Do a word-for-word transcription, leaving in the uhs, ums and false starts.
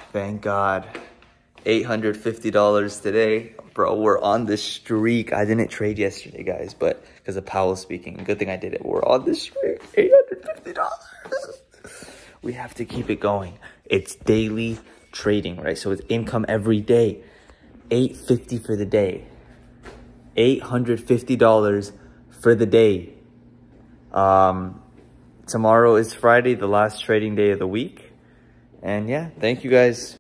Thank God. eight hundred fifty dollars today. Bro, we're on this streak. I didn't trade yesterday, guys, but because of Powell speaking. Good thing I did it. We're on this streak. eight hundred fifty dollars. We have to keep it going. It's daily trading, right? So it's income every day. eight hundred fifty dollars for the day. eight hundred fifty dollars for the day. Um, tomorrow is Friday, the last trading day of the week. And yeah, thank you guys.